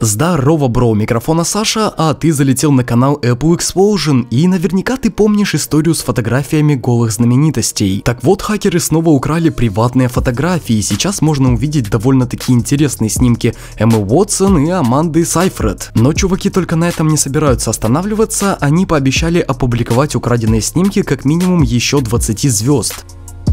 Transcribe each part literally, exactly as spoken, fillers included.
Здорово, бро, у микрофона Саша, а ты залетел на канал Apple Explosion, и наверняка ты помнишь историю с фотографиями голых знаменитостей. Так вот, хакеры снова украли приватные фотографии, и сейчас можно увидеть довольно-таки интересные снимки Эммы Уотсон и Аманды Сайфред. Но чуваки только на этом не собираются останавливаться, они пообещали опубликовать украденные снимки как минимум еще двадцати звезд.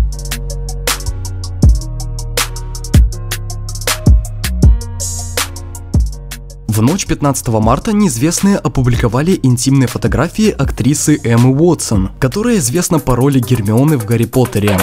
В ночь пятнадцатого марта неизвестные опубликовали интимные фотографии актрисы Эммы Уотсон, которая известна по роли Гермионы в Гарри Поттере.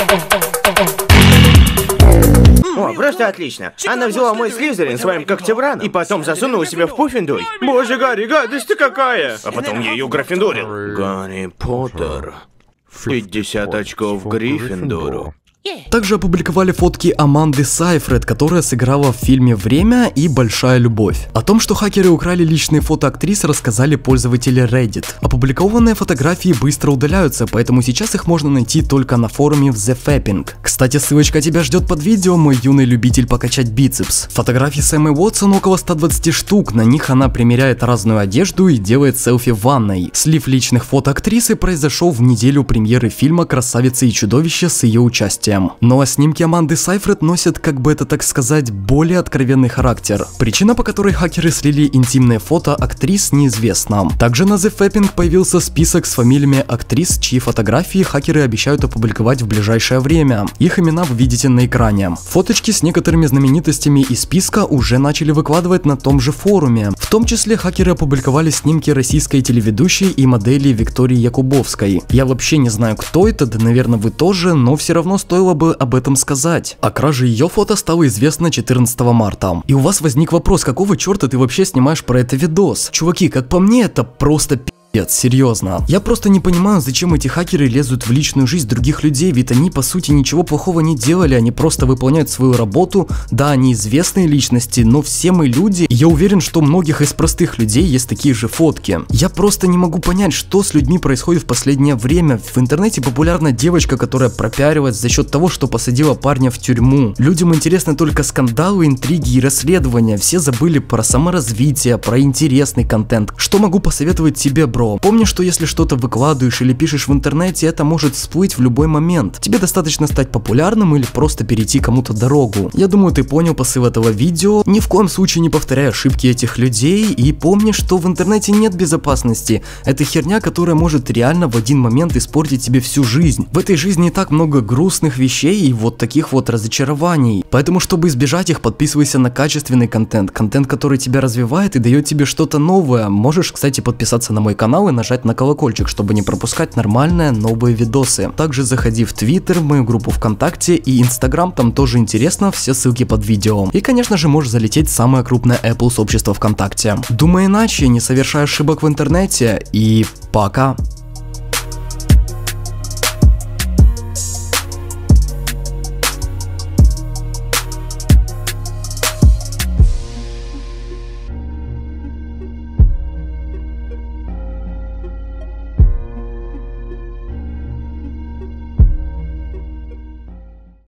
О, просто отлично. Она взяла мой слизерин своим когтевраном и потом засунула себе в пуффиндуй. Боже, Гарри, гадость ты какая! А потом я ее гриффиндорил. Гарри Поттер. пятьдесят очков Гриффиндору. Также опубликовали фотки Аманды Сайфред, которая сыграла в фильме «Время» и «Большая любовь». О том, что хакеры украли личные фото актрис, рассказали пользователи Reddit. Опубликованные фотографии быстро удаляются, поэтому сейчас их можно найти только на форуме в The Fapping. Кстати, ссылочка тебя ждет под видео, мой юный любитель покачать бицепс. Фотографий с Эммой Уотсон около ста двадцати штук, на них она примеряет разную одежду и делает селфи в ванной. Слив личных фото актрисы произошел в неделю премьеры фильма «Красавица и чудовище» с ее участием. Ну а снимки Аманды Сайфред носят, как бы это так сказать, более откровенный характер. Причина, по которой хакеры слили интимные фото актрис, неизвестна. Также на The Fapping появился список с фамилиями актрис, чьи фотографии хакеры обещают опубликовать в ближайшее время. Их имена вы видите на экране. Фоточки с некоторыми знаменитостями из списка уже начали выкладывать на том же форуме. В том числе хакеры опубликовали снимки российской телеведущей и модели Виктории Якубовской. Я вообще не знаю, кто это, да наверное вы тоже, но все равно стоит Стоило бы об этом сказать. О краже ее фото стало известно четырнадцатого марта. И у вас возник вопрос, какого черта ты вообще снимаешь про это видос? Чуваки, как по мне, это просто пи***. Нет, серьезно. Я просто не понимаю, зачем эти хакеры лезут в личную жизнь других людей, ведь они по сути ничего плохого не делали, они просто выполняют свою работу. Да, они известные личности, но все мы люди, и я уверен, что у многих из простых людей есть такие же фотки. Я просто не могу понять, что с людьми происходит в последнее время. В интернете популярна девочка, которая пропиарилась за счет того, что посадила парня в тюрьму. Людям интересны только скандалы, интриги и расследования, все забыли про саморазвитие, про интересный контент. Что могу посоветовать тебе, бро? Помни, что если что-то выкладываешь или пишешь в интернете, это может всплыть в любой момент. Тебе достаточно стать популярным или просто перейти кому-то дорогу. Я думаю, ты понял посыл этого видео. Ни в коем случае не повторяй ошибки этих людей и помни, что в интернете нет безопасности. Это херня, которая может реально в один момент испортить тебе всю жизнь. В этой жизни и так много грустных вещей и вот таких вот разочарований. Поэтому, чтобы избежать их, подписывайся на качественный контент. Контент, который тебя развивает и дает тебе что-то новое. Можешь, кстати, подписаться на мой канал и нажать на колокольчик, чтобы не пропускать нормальные новые видосы. Также заходи в Твиттер, в мою группу ВКонтакте и Инстаграм, там тоже интересно, все ссылки под видео. И конечно же можешь залететь в самое крупное Apple сообщество ВКонтакте. Думай иначе, не совершай ошибок в интернете и пока!